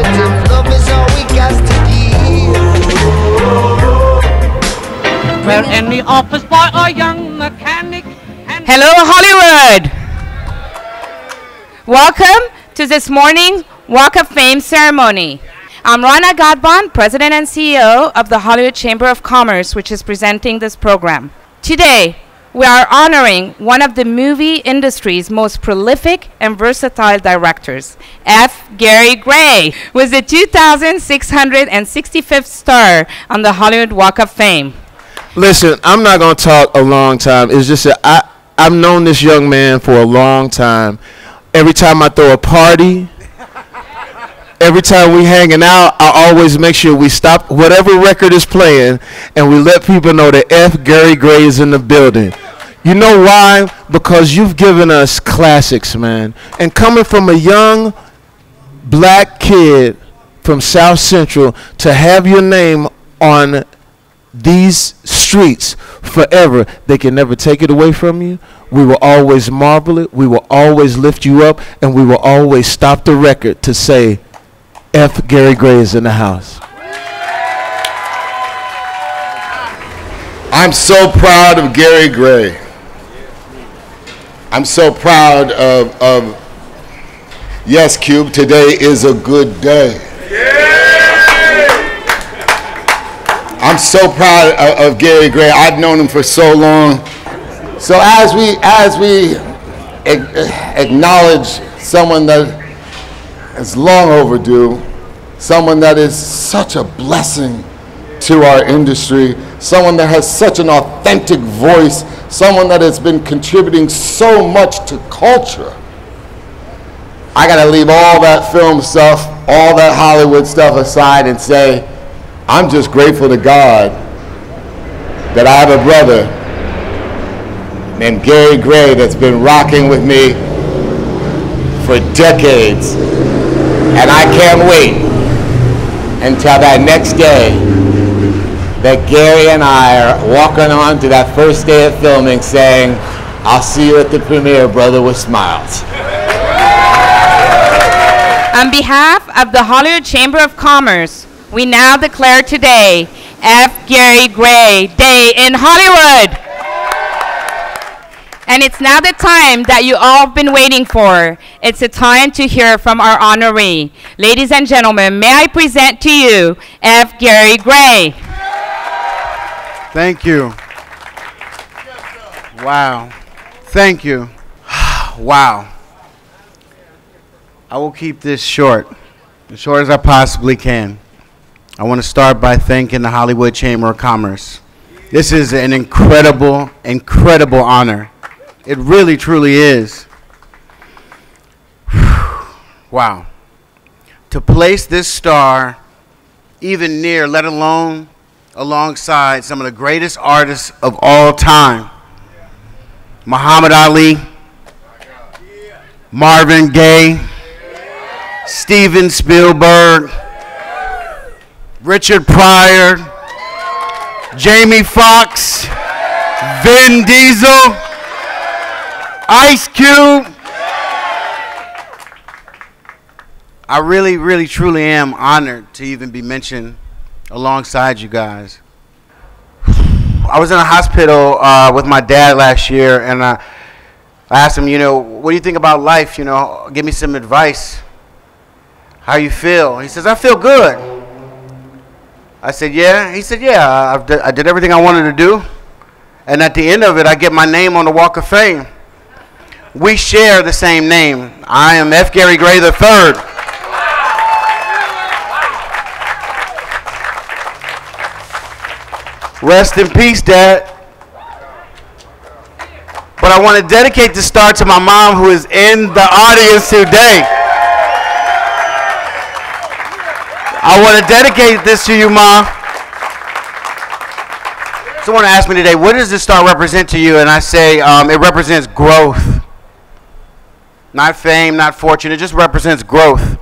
If love is all we got to give. We're in the office by a young mechanic. Hello, Hollywood! Welcome to this morning's Walk of Fame ceremony. I'm Rana Gadban, President and CEO of the Hollywood Chamber of Commerce, which is presenting this program. Today, we are honoring one of the movie industry's most prolific and versatile directors, F. Gary Gray, was the 2,665th star on the Hollywood Walk of Fame. Listen, I'm not going to talk a long time. It's just that I've known this young man for a long time. Every time I throw a party, every time we hanging out, I always make sure we stop whatever record is playing and we let people know that F. Gary Gray is in the building. You know why? Because you've given us classics, man. And coming from a young black kid from South Central to have your name on these streets forever, they can never take it away from you. We will always marvel it. We will always lift you up. And we will always stop the record to say, F. Gary Gray is in the house. I'm so proud of Gary Gray. I'm so proud of yes, Cube, today is a good day. I'm so proud of Gary Gray. I've known him for so long. So as we acknowledge someone that is long overdue, someone that is such a blessing to our industry, someone that has such an authentic voice, someone that has been contributing so much to culture, I gotta leave all that film stuff, all that Hollywood stuff aside and say, I'm just grateful to God that I have a brother named Gary Gray that's been rocking with me for decades. And I can't wait until that next day that Gary and I are walking on to that first day of filming saying, I'll see you at the premiere, brother, with smiles. On behalf of the Hollywood Chamber of Commerce, we now declare today F. Gary Gray Day in Hollywood. And it's now the time that you all have been waiting for. It's the time to hear from our honoree. Ladies and gentlemen, may I present to you F. Gary Gray. Thank you. Wow. Thank you. Wow. I will keep this short, as short as I possibly can. I want to start by thanking the Hollywood Chamber of Commerce. This is an incredible, incredible honor. It really, truly is. Wow. To place this star even near, let alone alongside some of the greatest artists of all time. Muhammad Ali, Marvin Gaye, Steven Spielberg, Richard Pryor, Jamie Foxx, Vin Diesel, Ice Cube. I really, really, truly am honored to even be mentioned alongside you guys. I was in a hospital with my dad last year, and I asked him, you know, what do you think about life? You know, give me some advice. How you feel? He says, I feel good. I said, yeah? He said, yeah, I did everything I wanted to do. And at the end of it, I get my name on the Walk of Fame. We share the same name. I am F. Gary Gray III. Rest in peace, Dad. But I want to dedicate this star to my mom, who is in the audience today. I want to dedicate this to you, Mom. Someone asked me today, what does this star represent to you? And I say, it represents growth. Not fame, not fortune. It just represents growth.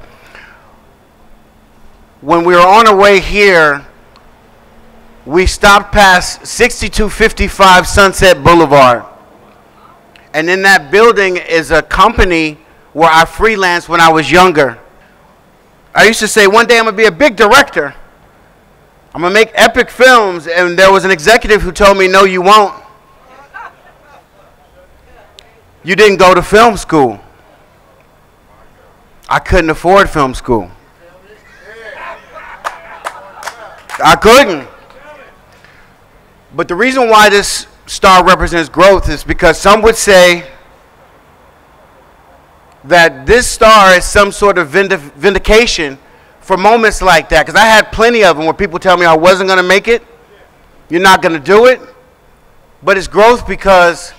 When we were on our way here, we stopped past 6255 Sunset Boulevard. And in that building is a company where I freelanced when I was younger. I used to say one day I'm going to be a big director. I'm going to make epic films. And there was an executive who told me, no, you won't. You didn't go to film school. I couldn't afford film school. I couldn't. But the reason why this star represents growth is because some would say that this star is some sort of vindication for moments like that. Because I had plenty of them where people tell me I wasn't going to make it. You're not going to do it. But it's growth because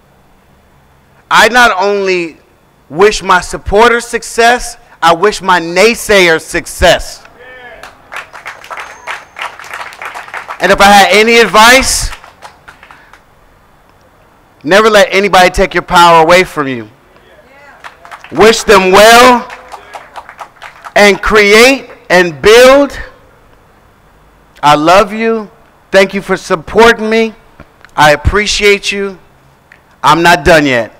I not only wish my supporters success, I wish my naysayers success. And if I had any advice, never let anybody take your power away from you. Wish them well and create and build. I love you. Thank you for supporting me. I appreciate you. I'm not done yet.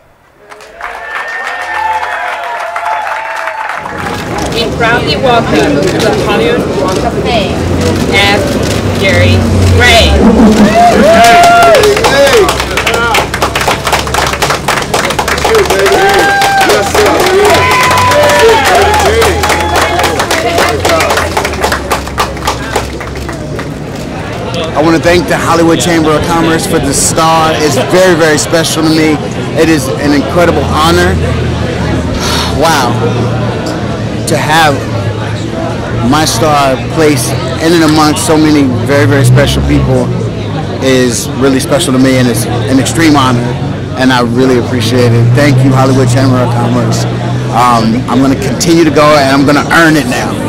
We proudly welcome to the Hollywood Walk of Fame as Gary Gray. I want to thank the Hollywood Chamber of Commerce for the star. It's very, very special to me. It is an incredible honor. Wow. To have my star placed in and amongst so many very, very special people is really special to me, and it's an extreme honor, and I really appreciate it. Thank you, Hollywood Chamber of Commerce. I'm going to continue to go, and I'm going to earn it now.